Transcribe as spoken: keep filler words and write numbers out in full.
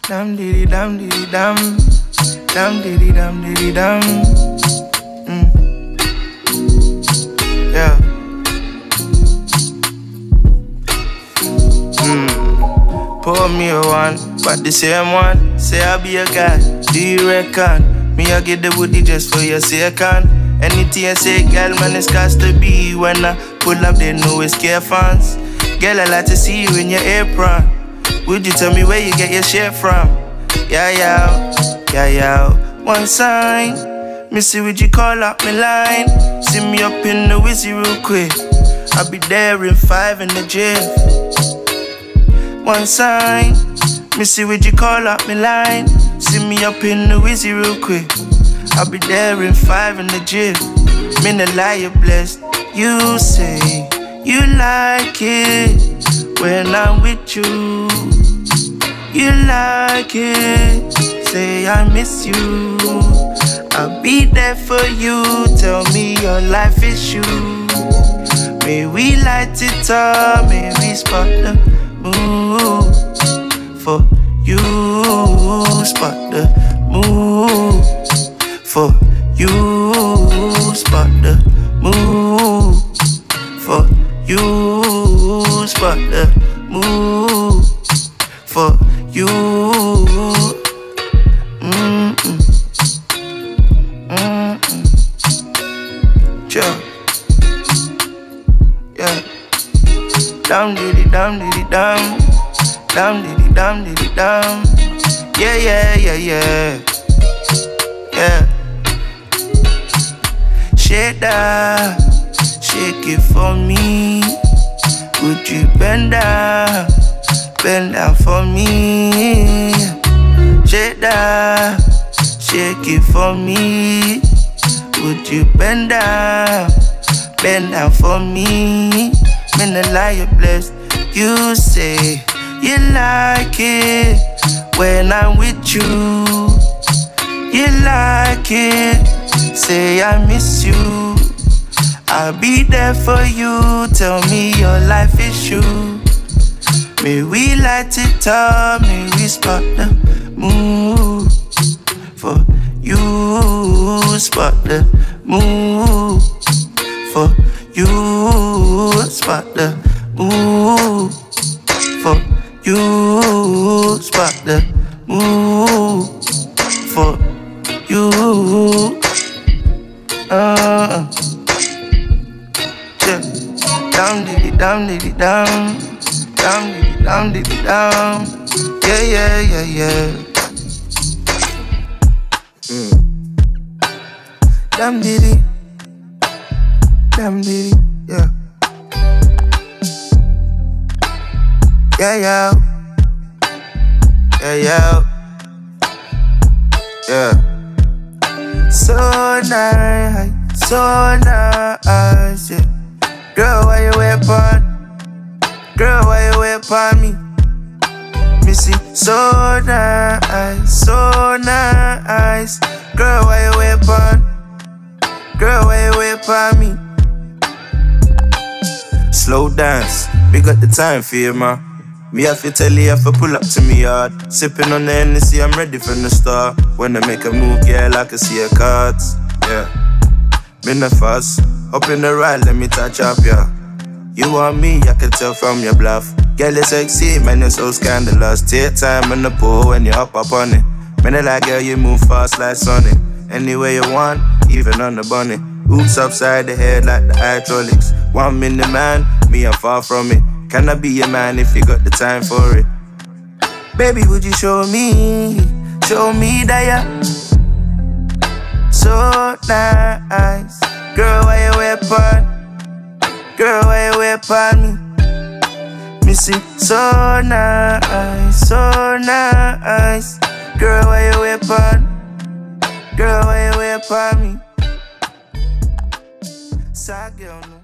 Dam diddy dam diddy dam, dam diddy dam diddy dam. Mm. Yeah. Mm. Pour me a one, but the same one. Say I'll be a guy. Do you reckon me I get the woody just for your second? Anything I say, girl, man, it's got to be. When I pull up, they know it's care fans. Girl, I like to see you in your apron. Would you tell me where you get your shit from? Yeah, yeah, yeah, yeah. One sign, Missy, would you call up my line? See me up in the Wizzy real quick. I'll be there in five in the gym. One sign, Missy, would you call up my line? See me up in the Wizzy real quick. I'll be there in five in the gym. Me no lie, you're blessed. You say you like it when I'm with you. You like it, say I miss you. I'll be there for you, tell me your life issue. May we light it up, may we spot the moon. For you, spot the moon. For you, spot the moon. For you, spot the moon. For you, mm-mm, mm-mm, yeah, yeah, dam diddy dam diddy dam, dam diddy dam diddy dam, yeah, yeah, yeah, yeah, yeah. Shake that, shake it for me. Would you bend down? Bend down for me. Shake that, shake it for me. Would you bend down? Bend down for me. Man, the lie, you're blessed. You say you like it when I'm with you. You like it, say I miss you. I'll be there for you, tell me your life issue. May we light it up, may we spot the moon. For you, spot the moon. For you, spot the moon. For you, spot the moon. For you, uh, yeah. Down diddy, down diddy, down. Down diddy, down diddy, down. Yeah, yeah, yeah, yeah. Mm. Down diddy, down diddy, yeah. Yeah, yeah, yeah, yeah, yeah. So nice, so nice, yeah. Girl, why you wait on? Girl, why you wait for me? Missy, so nice, so nice. Girl, why you wait for? Girl, why you wait for me? Slow dance, we got the time for you, man. Me have to tell you, have to pull up to me yard. Sipping on the Hennessy, I'm ready from the start. When I make a move, girl, I can see your cards. Yeah, me no fuss, up in the ride, let me touch up, yeah. You want me, I can tell from your bluff. Girl, you sexy, man, you're so scandalous. Take time in the pool when you up up on it. Man, I like girl, you move fast like Sonny. Anywhere you want, even on the bunny. Oops upside the head like the hydraulics. One minute, man, me, I'm far from it. Can I be your man if you got the time for it? Baby, would you show me, show me that you're so nice. Girl, why you wait on? Girl, why you wait on me? Missy, so nice, so nice. Girl, why you wait on? Girl, why you wait on me? Sad girl, no.